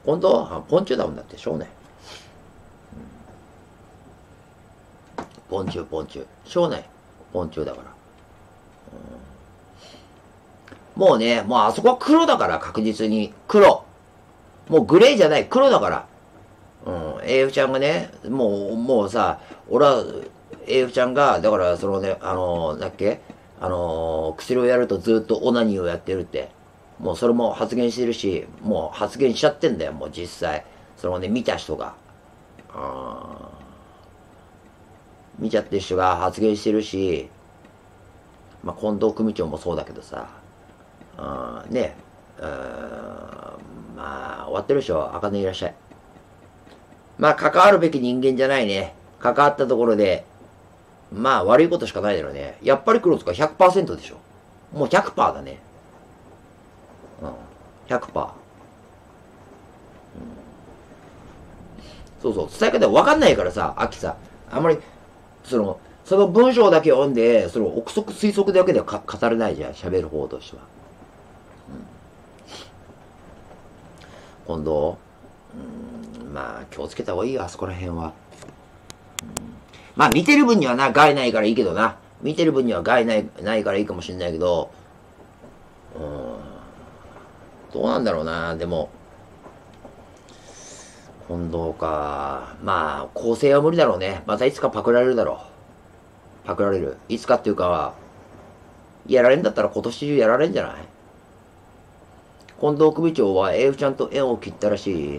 今度はポンチュだもんだって、しょうね。ポンチュ。しょうね。ポンチュだから。もうね、もうあそこは黒だから、確実に。黒。もうグレーじゃない、黒だから。AF ちゃんがね、もうさ、俺は、AF ちゃんが、だから、そのね、だっけ薬をやるとずっとオナニーをやってるって。もうそれも発言してるし、もう発言しちゃってんだよ、もう実際。そのね、見た人が。見ちゃってる人が発言してるし、まあ、近藤組長もそうだけどさ、ね、まあ、終わってるでしょ、茜いらっしゃい。まあ、関わるべき人間じゃないね。関わったところで、まあ、悪いことしかないだろうね。やっぱり黒とか100%でしょ。もう100%だね。100%。そうそう、伝え方わかんないからさ、秋さ、あんまり、その文章だけ読んで、その憶測推測だけでは語れないじゃん、喋る方としては。今度、まあ、気をつけた方がいいよ、あそこら辺は。まあ、見てる分にはな、害ないからいいけどな。見てる分には害ないからいいかもしれないけど、どうなんだろうな、でも。近藤か。まあ、構成は無理だろうね。またいつかパクられるだろう。パクられる。いつかっていうか、やられんだったら今年中やられんじゃない？近藤組長は AF ちゃんと縁を切ったらしい。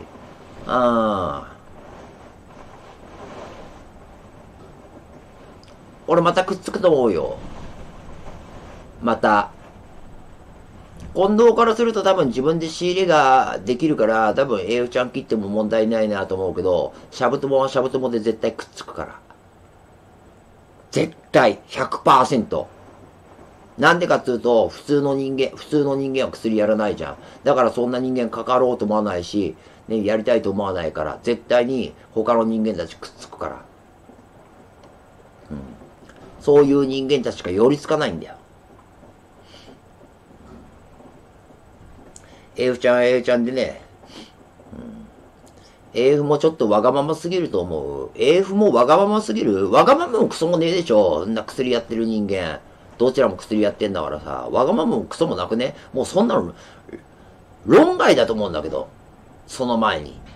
俺またくっつくと思うよ。また。近藤からすると多分自分で仕入れができるから、多分 AF ちゃん切っても問題ないなと思うけど、シャブトモはシャブトモで絶対くっつくから。絶対、100%。なんでかっていうと、普通の人間は薬やらないじゃん。だからそんな人間関わろうと思わないし、ね、やりたいと思わないから、絶対に他の人間たちくっつくから。そういう人間たちが寄りつかないんだよ。AF ちゃんは AF ちゃんでね、AF もちょっとわがまますぎると思う。AF もわがまますぎる。わがままもクソもねえでしょ。そんな薬やってる人間。どちらも薬やってんだからさ。わがままもクソもなくね。もうそんなの、論外だと思うんだけど。その前に。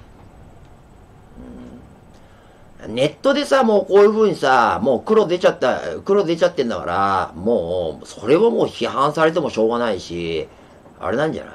ネットでさ、もうこういう風にさ、もう黒出ちゃってんだから、もう、それはもう批判されてもしょうがないし、あれなんじゃない？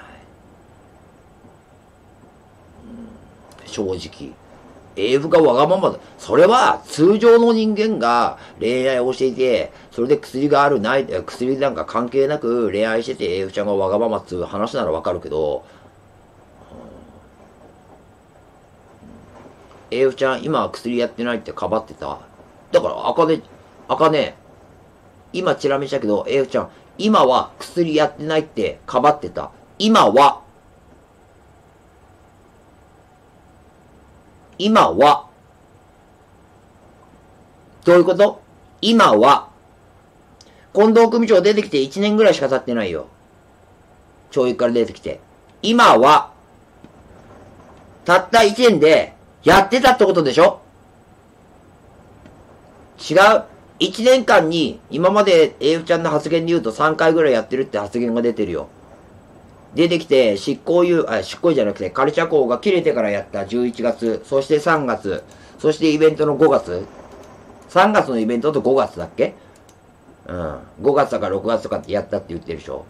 正直。AF がわがままだ。それは通常の人間が恋愛をしていて、それで薬があるない、薬なんか関係なく恋愛してて AF ちゃんがわがままっつう話ならわかるけど、AF ちゃん今は薬やってないってかばってた。だから赤ね、今チラ見したけど AF ちゃん、今は薬やってないってかばってた。今は、どういうこと？今は、近藤組長出てきて1年ぐらいしか経ってないよ。教育から出てきて。今は、たった1年で、やってたってことでしょ？違う。1年間に、今まで AF ちゃんの発言で言うと3回ぐらいやってるって発言が出てるよ。出てきて、執行じゃなくて、カルチャー校が切れてからやった11月、そして3月、そしてイベントの5月。3月のイベントと5月だっけ？5月だから6月とかってやったって言ってるでしょ。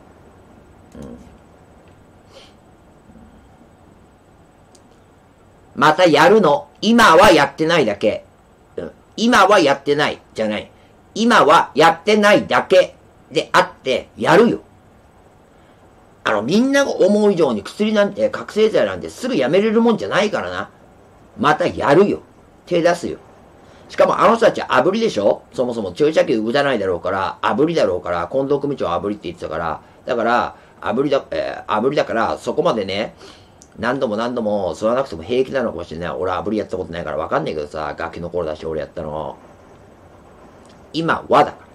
またやるの。今はやってないだけ。今はやってない。じゃない。今はやってないだけであって、やるよ。みんなが思う以上に薬なんて、覚醒剤なんてすぐやめれるもんじゃないからな。またやるよ。手出すよ。しかもあの人たちは炙りでしょ？そもそも注射器打たないだろうから、炙りだろうから、近藤組長は炙りって言ってたから、だから、炙りだから、そこまでね、何度も吸わなくても平気なのかもしれない。俺は炙りやったことないからわかんないけどさ、ガキの頃だし俺やったの。今はだから。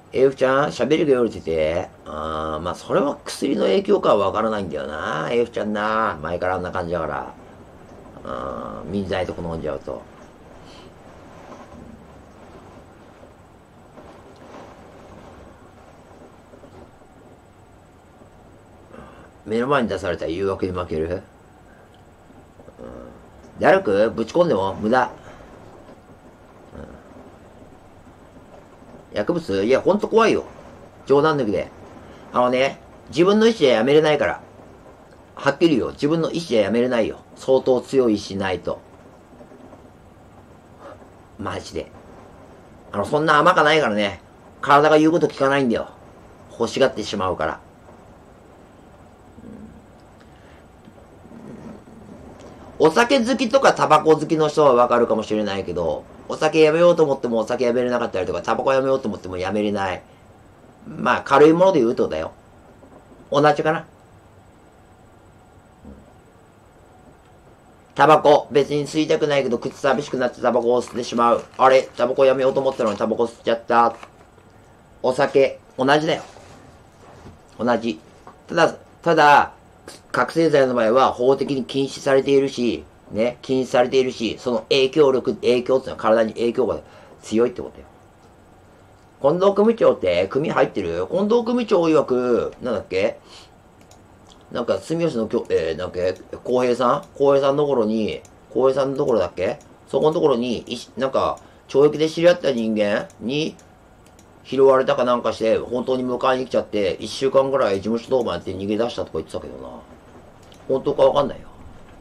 AF ちゃん、喋りが夜ってて、まあ、それは薬の影響かはわからないんだよな、AF ちゃんな。前からあんな感じだから。水剤とか飲んじゃうと。目の前に出された誘惑に負ける。で歩くぶち込んでも無駄。薬物いや、ほんと怖いよ。冗談抜きで。自分の意思でやめれないから。はっきり言うよ。自分の意思でやめれないよ。相当強い意志ないと。マジで。そんな甘かないからね。体が言うこと聞かないんだよ。欲しがってしまうから。お酒好きとかタバコ好きの人はわかるかもしれないけど、お酒やめようと思ってもお酒やめれなかったりとか、タバコやめようと思ってもやめれない。まあ、軽いもので言うとだよ。同じかな。タバコ、別に吸いたくないけど、口寂しくなってタバコを吸ってしまう。あれ、タバコやめようと思ったのにタバコ吸っちゃった。お酒、同じだよ。同じ。ただ、覚醒剤の場合は法的に禁止されているし、ね、禁止されているし、その影響っていうのは体に影響が強いってことよ。近藤組長って組入ってる？近藤組長曰く、なんだっけなんか、住吉のなんか、浩平さんのところに、浩平さんのところだっけそこのところに、なんか、懲役で知り合った人間に、拾われたかなんかして、本当に迎えに来ちゃって、一週間ぐらい事務所当番やって逃げ出したとか言ってたけどな。本当かわかんないよ。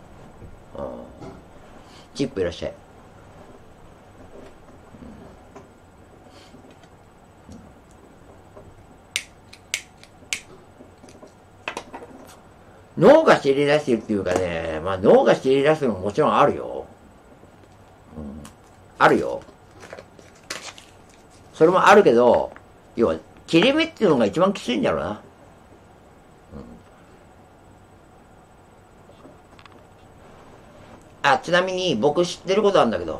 チップいらっしゃい。脳が知り出してるっていうかね、まあ脳が知り出すのももちろんあるよ。あるよ。それもあるけど、要は、切れ目っていうのが一番きついんだろうな。ちなみに僕知ってることあるんだけど、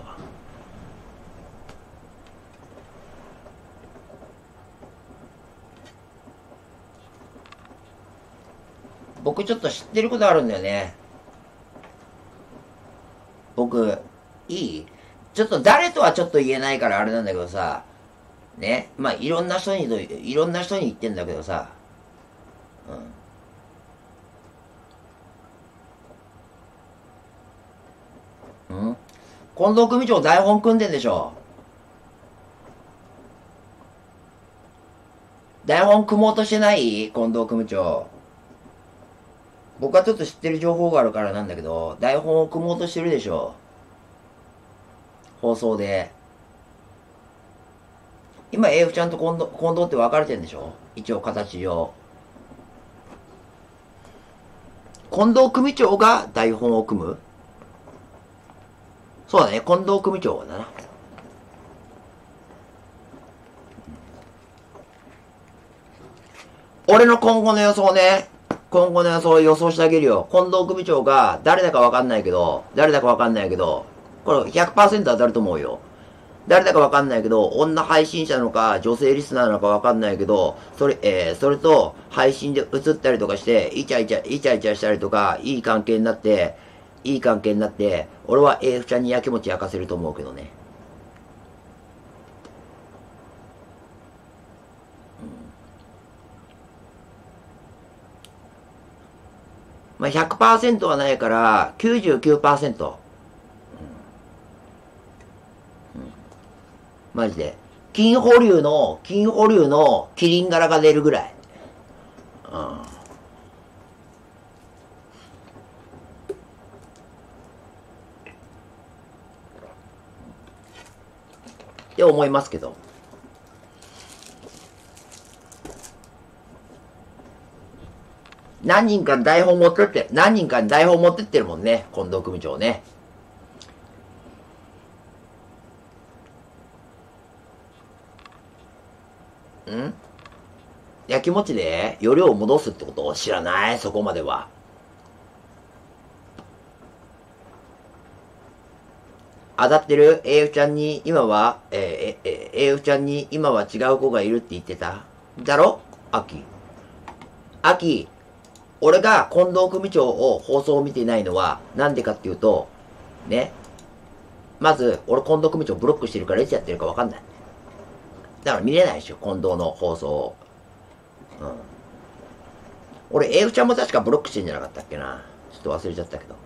僕ちょっと知ってることあるんだよね。僕、いいちょっと誰とはちょっと言えないからあれなんだけどさ、ね、まあいろんな人に言ってんだけどさ、近藤組長台本組んでんでしょ。台本組もうとしてない近藤組長。僕はちょっと知ってる情報があるからなんだけど、台本を組もうとしてるでしょ。放送で。今 AF ちゃんと近藤って分かれてんでしょ、一応形上。近藤組長が台本を組む。そうだね、近藤組長だな。俺の今後の予想ね。今後の予想してあげるよ。近藤組長が誰だかわかんないけど、これ100% 当たると思うよ。誰だかわかんないけど、女配信者なのか、女性リスナーなのかわかんないけど、それと配信で映ったりとかして、イチャイチャしたりとか、いい関係になって、俺は AF ちゃんにやきもち焼かせると思うけどね。まあ、100% はないから、99%。マジで。金保留のキリン柄が出るぐらい。って思いますけど。何人かに台本持ってってるもんね、近藤組長ね。やきもちで容量を戻すってこと知らない、そこまでは。 当たってる？ AF ちゃんに今は、AF ちゃんに今は違う子がいるって言ってただろ？秋、俺が近藤組長を放送を見ていないのは、なんでかっていうと、ね。まず、俺近藤組長ブロックしてるからいつやってるかわかんない。だから見れないでしょ、近藤の放送を。うん。俺、AF ちゃんも確かブロックしてんじゃなかったっけな。ちょっと忘れちゃったけど。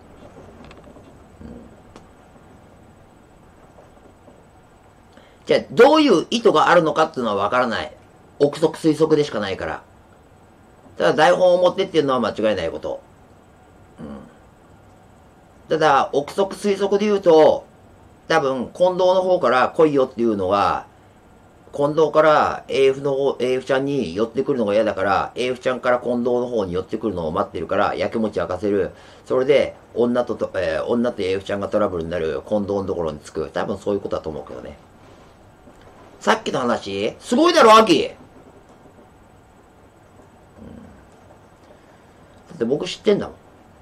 じゃあ、どういう意図があるのかっていうのはわからない。憶測推測でしかないから。ただ台本を持ってっていうのは間違いないこと。うん。ただ、憶測推測で言うと、多分、近藤の方から来いよっていうのは、近藤から AF ちゃんに寄ってくるのが嫌だから、AF ちゃんから近藤の方に寄ってくるのを待ってるから、やきもち焼かせる。それで、女と AF ちゃんがトラブルになる近藤のところに着く。多分そういうことだと思うけどね。さっきの話、すごいだろ、秋。だって僕知ってんだもん。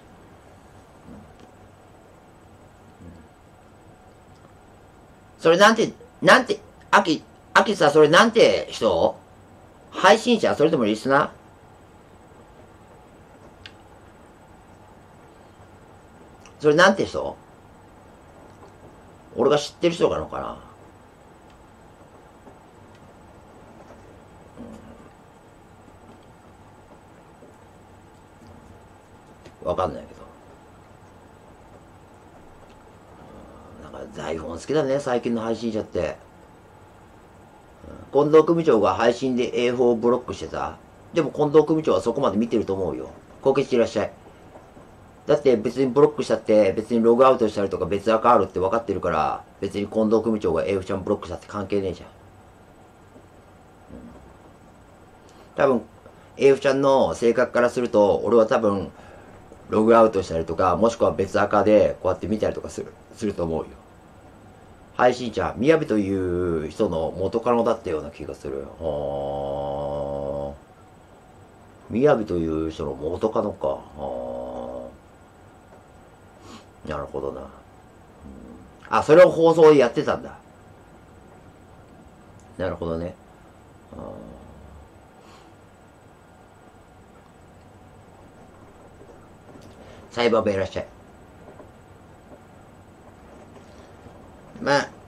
それなんて、秋さ、それなんて人？配信者？それともリスナー？それなんて人？俺が知ってる人なのかな？わかんないけど。なんか台本好きだね、最近の配信者って。近藤組長が配信で A4 をブロックしてた。でも近藤組長はそこまで見てると思うよ。こけしていらっしゃい。だって別にブロックしたって別にログアウトしたりとか別アカあるって分かってるから別に近藤組長が AF ちゃんブロックしたって関係ねえじゃん。多分 AF ちゃんの性格からすると俺は多分ログアウトしたりとかもしくは別アカでこうやって見たりとかすると思うよ。配信者、みやびという人の元カノだったような気がする。みやびという人の元カノか。なるほどな。あ、それを放送でやってたんだ。なるほどね。サイバーベいらっしゃい。まあ、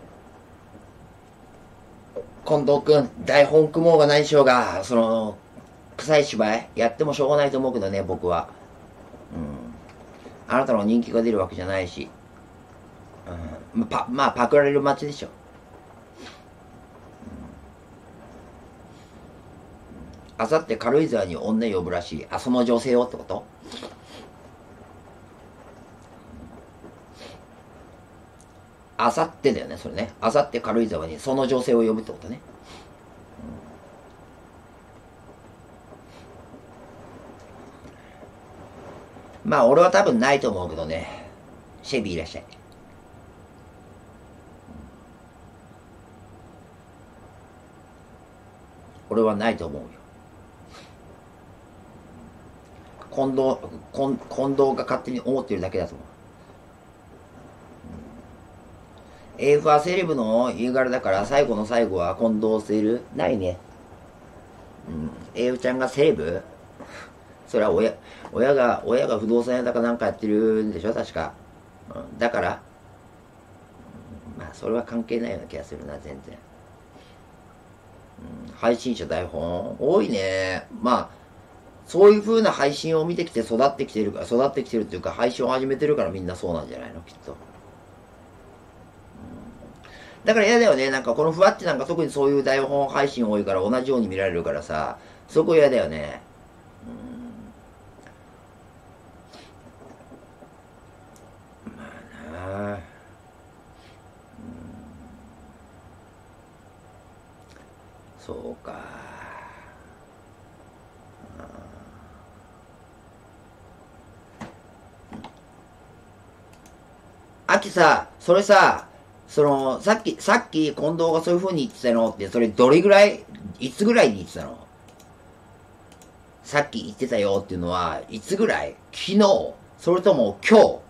近藤くん、台本組もうがないしょうが、臭い芝居やってもしょうがないと思うけどね、僕は。あなたの人気が出るわけじゃないし。まあ、パクられる街でしょ。あさって軽井沢に女呼ぶらしい。あ、その女性をってこと？あさってだよね、それね。あさって軽井沢にその女性を呼ぶってことね。まあ、俺は多分ないと思うけどね。シェビーいらっしゃい。俺はないと思うよ。近藤が勝手に思ってるだけだと思う。AF はセレブの言い柄だから最後の最後は近藤セルないね。AF ちゃんがセレブ？それは親が不動産屋だかなんかやってるんでしょ確か。だから、まあそれは関係ないような気がするな、全然。配信者台本多いね。まあ、そういう風な配信を見てきて育ってきてるっていうか配信を始めてるからみんなそうなんじゃないのきっと。だから嫌だよね。なんかこのふわってなんか特にそういう台本配信多いから同じように見られるからさ、そこ嫌だよね。まあなあ。そうか。秋さ、それさ、さっき近藤がそういう風に言ってたのって、それどれぐらい、いつぐらいに言ってたの？さっき言ってたよっていうのは、いつぐらい？昨日？それとも今日？